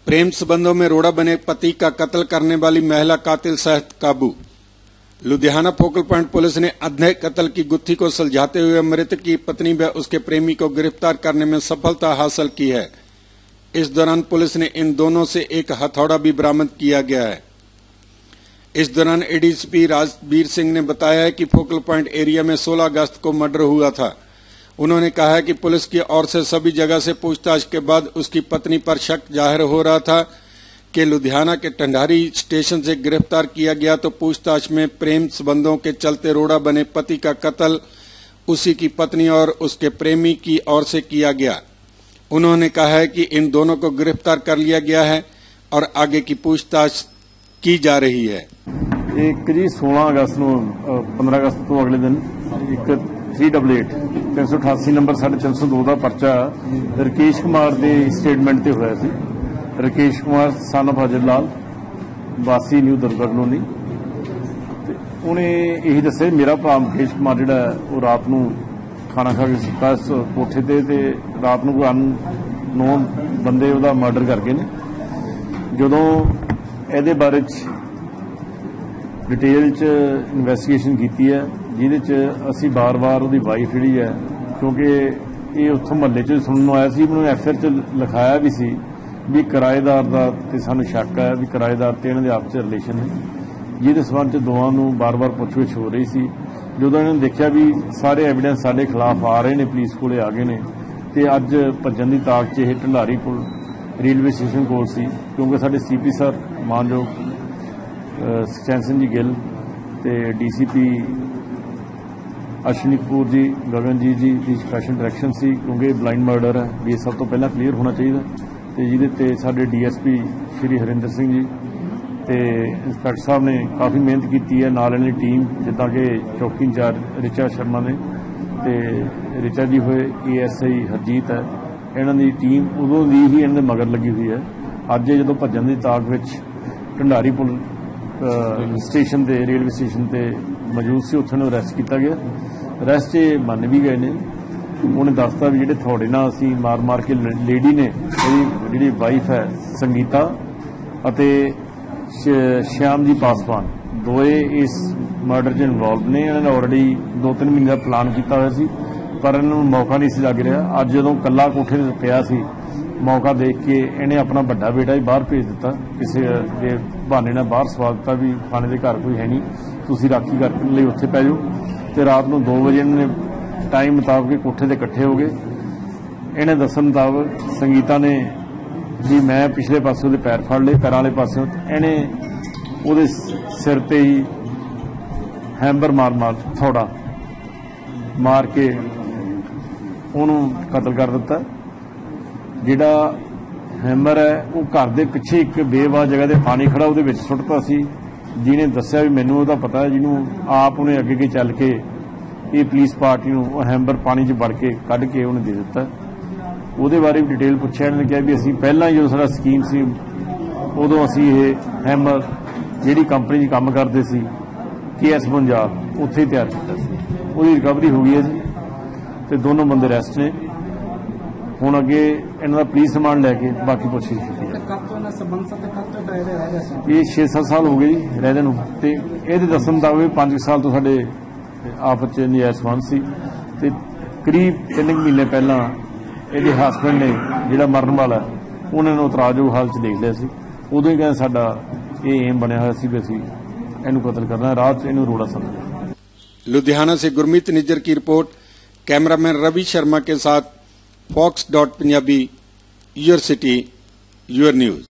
प्रेम संबंधों में रोड़ा बने पति का कत्ल करने वाली महिला कातिल सहित काबू। लुधियाना फोकल पॉइंट पुलिस ने अंधे कत्ल की गुत्थी को सुलझाते हुए मृतक की पत्नी व उसके प्रेमी को गिरफ्तार करने में सफलता हासिल की है। इस दौरान पुलिस ने इन दोनों से एक हथौड़ा भी बरामद किया गया है। इस दौरान एडीसीपी राजवीर सिंह ने बताया है कि फोकल पॉइंट एरिया में 16 अगस्त को मर्डर हुआ था। उन्होंने कहा है कि पुलिस की ओर से सभी जगह से पूछताछ के बाद उसकी पत्नी पर शक जाहिर हो रहा था कि लुधियाना के टंडारी स्टेशन से गिरफ्तार किया गया, तो पूछताछ में प्रेम संबंधों के चलते रोड़ा बने पति का कत्ल उसी की पत्नी और उसके प्रेमी की ओर से किया गया। उन्होंने कहा है कि इन दोनों को गिरफ्तार कर लिया गया है और आगे की पूछताछ की जा रही है। एक जी 16 अगस्त को 15 अगस्त तो अगले दिन एक 388 388 नंबर 302 का परचा रकेश कुमार के स्टेटमेंट से होया सी। रकेश कुमार सन ऑफ अजय लाल वासी न्यू दुर्गा कलोनी, उन्हें यही दस्सिया मेरा भरा मुकेश कुमार जिहड़ा वो रात को खाना खा के सुता इस कोठे ते रात को कोई अननोन बंदे उसका मर्डर कर गए ने। जदों ਇਹਦੇ बारे डिटेल च इन्वेस्टिगेशन की है, जिहदे च असीं बार-बार उसकी वाइफ जिहड़ी है, क्योंकि ये उत्थों महल्ले च सुनने आया सी, उन्होंने एफआईआर च लिखाया भी सी भी किराएदार का ते सानूं शक है भी किराएदार ते इन्हां दे आपस च रिलेशन है, जिहदे संबंध च दोवां नूं बार-बार पुੱਛ-ਗਿੱਛ हो रही सी। जदों इन्होंने देखा भी सारे एविडेंस साडे खिलाफ आ रहे हैं, पुलिस कोले आ गए ने, ते अज भज्जण दी ताक च इह ढंडारी पुल रेलवे स्टेशन कोल सी, क्योंकि साडे सीपी सर मानयोग सुखचैन सिंह जी गिल ते डीसीपी अश्विनी कपूर जी गगनजीत जी की स्पैशल डायरैक्शन सी, क्योंकि ब्लाइंड मर्डर है भी सब तो पहला क्लीयर होना चाहिए। तो जिहदे ते साडे डीएसपी श्री हरिंदर सिंह जी ते इंस्पैक्टर साहब ने काफ़ी मेहनत की है, नाल इन्हां दी टीम जिद्दां कि चौकी इंचार्ज रिचा शर्मा ने ते रिचा जी होए ASI हरजीत है, इन्हां दी टीम उदों दी ही इन्हां दे मगर लगी हुई है। अज जदों भज्जण दी ताक विच ढंडारी पुल स्टेशन ते रेलवे स्टेशन ते मौजूद से उत्थे अरैसट किया गया। अरैसट मन भी गए ने, उन्हें दसता भी जिहड़े थोड़े नाल असीं मार मार के लेडी ने जिहड़ी वाइफ है संगीता अते श्याम जी पासवान दोए इस मर्डर च इनवॉल्व ने। इन्होंने ऑलरेडी 2-3 महीने का प्लान किया हुआ सी, पर इन्होंने मौका नहीं सी लग रहा। अज जदों कल्ला कोठे ते पिया सी, मौका देख के इन्हें अपना बड़ा बेटा ही बाहर भेज दिता, किसी के बहाने ने बाहर सवा दिता भी खाने के घर कोई है नहीं, तुसीं राखी करने लिए उत्थे पै जाओ। तो रात को 2 बजे इन्होंने टाइम मुताबिक कोठे ते इकट्ठे हो गए। इन्हें दस्सण मुताबिक संगीता ने भी मैं पिछले पासे उहदे पैर फड़ लए, पैरां वाले पासों इन्हें उहदे सिर ते ही हैमर मार थोड़ा मार के उन्होंने कतल कर दिता। जिहड़ा हैमर है वो घर के पिछे एक बेवाह जगह ते पानी खड़ा उहदे विच सुੱਟता सी। जिहने दस्सिया भी मैनूं उहदा पता है, जिन्हों आप उन्हें अगे चल के ये पुलिस पार्टी नूं हैमर पानी च वड़ के कढ के उन्हें दे दिता। उहदे बारे भी डिटेल पुछिआ, इन्होंने कहा भी असीं पहलां ही जो साडा स्कीम सी उदों असीं ये हैमर जिहड़ी कंपनी च काम करदे सी KS पंजाब उत्थे तैयार कीता सी। उहदी रिकवरी हो गई है जी, ते दोनों बंदे अरैसट ने। हुण अगे इन्हां दा पुलिस रिमांड लैके बाकी पुछगिछ कीती है। ये 6-7 साल हो गए जी रहदे नूं, ते इहदे दस्सण मुताबिक 5 साल तो साडे आपस च नजायज़ संबंध सी, ते करीब 3 महीने पहलां इहदे हसबैंड ने जिहड़ा मरण वाला उन्होंने उतराजयोग हाल च देख लिया सी। उदों ही कहंदे साडा ये एम बनिया होया सी भी असीं इहनूं कतल करना, रात इहनूं रोड़ा समझ। लुधियाना से गुरमीत निज्जर की रिपोर्ट, कैमरामैन रवि शर्मा के साथ Fox.Punjabi, your city, your news।